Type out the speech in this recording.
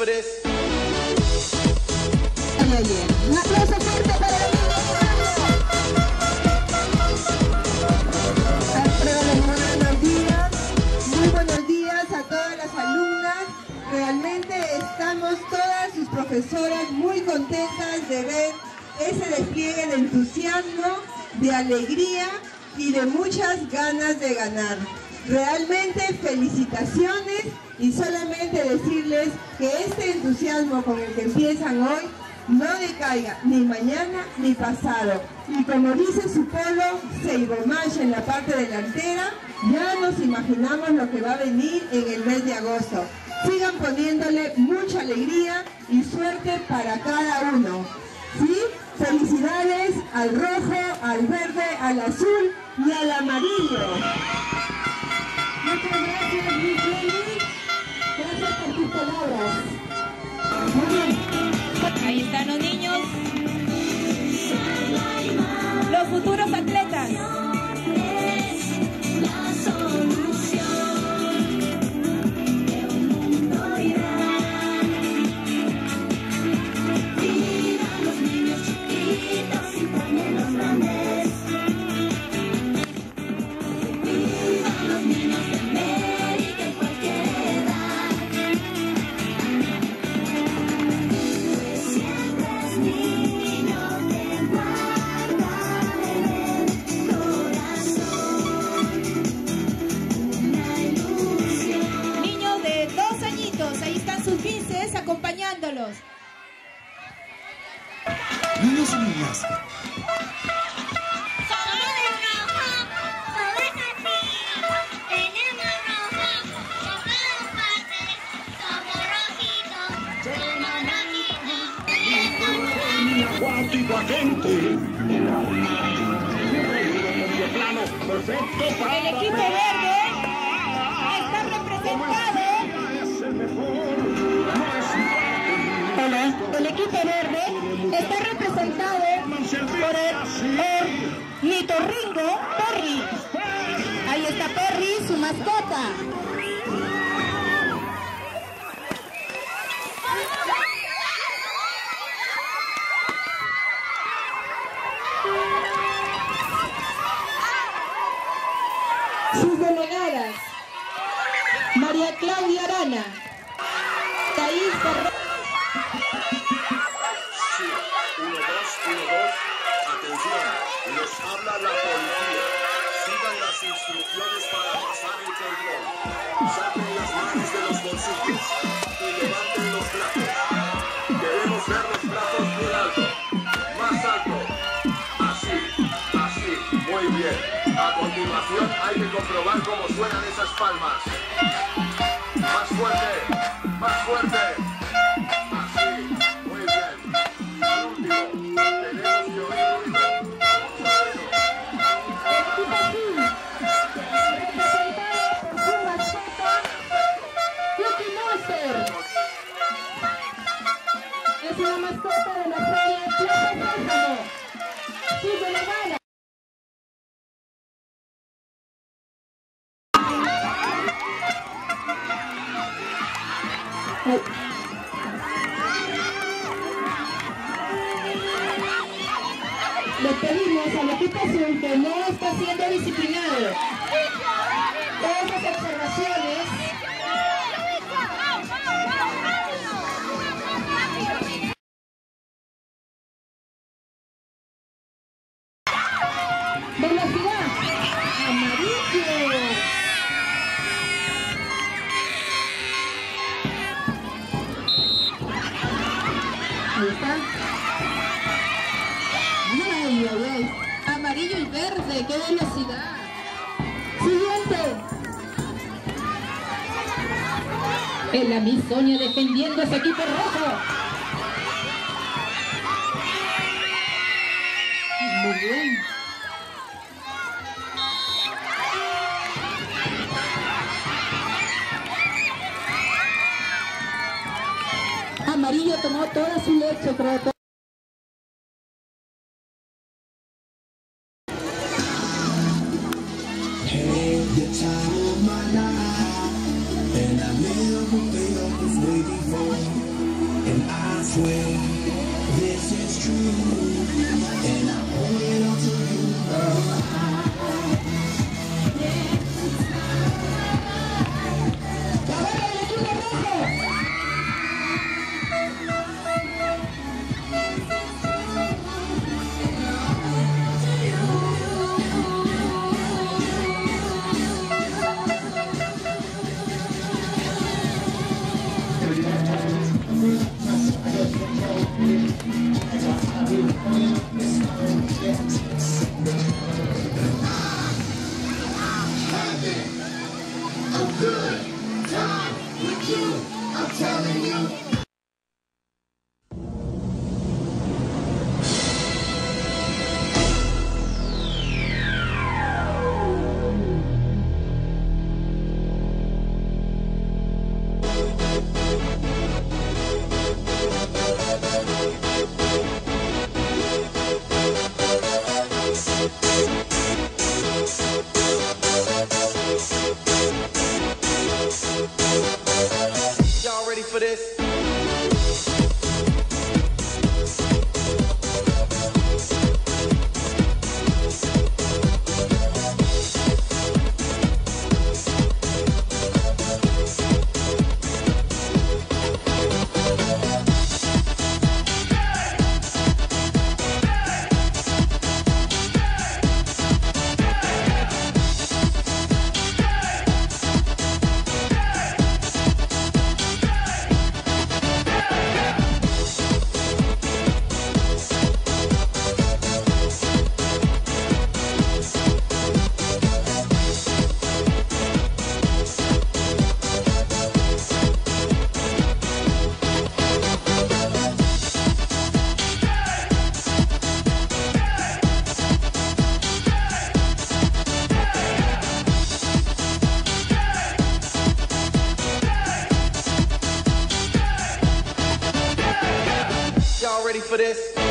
siempre. Un aplauso fuerte para el niño. Muy buenos días a todas las alumnas. Realmente estamos todas sus profesoras muy contentas de ver ese despliegue de entusiasmo, de alegría y de muchas ganas de ganar. Realmente felicitaciones y solamente decirles que este entusiasmo con el que empiezan hoy no decaiga ni mañana ni pasado. Y como dice su polo, Seibomash en la parte delantera, ya nos imaginamos lo que va a venir en el mes de agosto. Sigan poniéndole mucha alegría y suerte para cada uno. ¿Sí? Felicidades al rojo, al verde, al azul y al amarillo. Muchas gracias, Miss Lely. Gracias por tus palabras. Muy bien. Ahí están los niños, los futuros atletas. Acompañándolos. Niños y niñas. Somos rojos, somos así, tenemos rojo, por todas partes, somos rojitos, somos rojitos. Acuático agente. El equipo verde está representado. Hola, el equipo verde está representado por el Nitorringo Perry. Ahí está Perry, su mascota. Sus delegadas: María Claudia Arana, Thais Ferrer. Sí, 1, 2, 1, 2. Atención, les habla la policía. Sigan las instrucciones para pasar el control. Saquen las manos de los bolsillos y levanten los brazos. Queremos ver los brazos muy alto. Más alto. Así, así. Muy bien. A continuación hay que comprobar cómo suenan esas palmas. Más fuerte. Más fuerte. Así. Muy bien. Al último. Tenemos que oír ruido. Es una mascota de la serie Plaza Sésamo. Sus delegadas: le pedimos al equipo azul que no está siendo disciplinado. Todas las observaciones. Velocidad. Amarillo. Ahí está. Ay, ay, ay. Amarillo y verde, qué velocidad. Siguiente. En la Miss Sonia defendiendo a su equipo rojo. Muy bien. Amarillo tomó toda su leche, creo. The time of my life, and I never felt this way before. swear this is true, and I owe it all to you. Y'all ready for this? Y'all ready for this?